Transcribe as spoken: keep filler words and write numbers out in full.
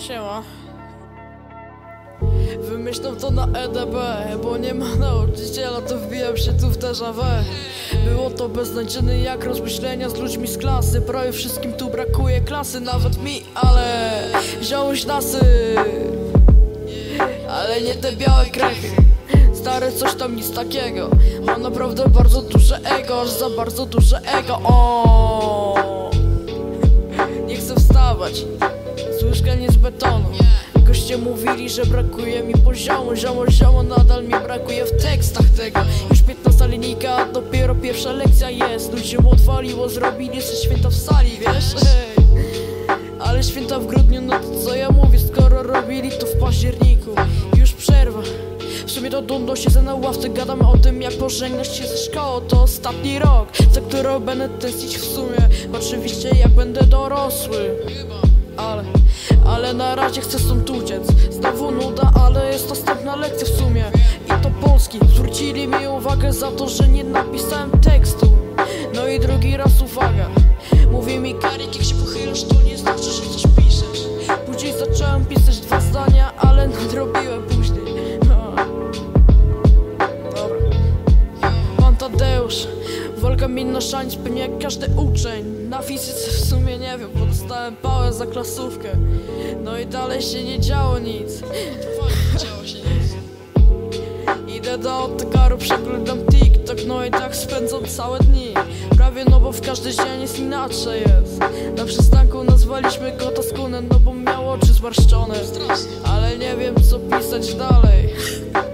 Siema. Wymyślam to na E D B, bo nie ma nauczyciela, to wbijam się tu w déjà vu. Było to beznadziejne jak rozmyślenia z ludźmi z klasy. Prawie wszystkim tu brakuje klasy, nawet mi, ale wziąłeś nasy. Ale nie te białe krechy. Stary, coś tam nic takiego. Mam naprawdę bardzo duże ego, aż za bardzo duże ego. O, nie chcę wstawać z łóżka, nie z betonu. Goście mówili, że brakuje mi poziomu. Ziomo, ziomo, nadal mi brakuje w tekstach tego. Już piętnasta linijka, a dopiero pierwsza lekcja jest. Ludziom odwaliło, zrobili ze święta w sali, wiesz? Hej. Ale święta w grudniu, no to co ja mówię, skoro robili to w październiku. Już przerwa. W sumie to dundo siedzę na ławce, gadamy o tym jak pożegnać się ze szkoły. To ostatni rok, za którą będę tęsknić w sumie. Oczywiście jak będę dorosły. Ale, ale na razie chcę stąd uciec. Znowu nuda, ale jest następna lekcja w sumie. I to polski. Zwrócili mi uwagę za to, że nie napisałem tekstu. No i drugi raz uwaga. Mówi mi Karik, jak się pochylasz, to nie znaczy, że coś piszesz. Później zacząłem pisać dwa zdania, ale nadrobiłem później. No. Dobra. Pan Tadeusz, walka mi na szaniec, pewnie jak każdy uczeń. Na fizyce w sumie nie wiem, bo dostałem pałę za klasówkę. No i dalej się nie działo nic. Nie działo się nic. Idę do autokaru, przeglądam TikTok, no i tak spędzam całe dni. Prawie, no bo w każdy dzień jest inaczej jest. Na przystanku nazwaliśmy go Taskunem, no bo miał oczy zmarszczone. Ale nie wiem co pisać dalej.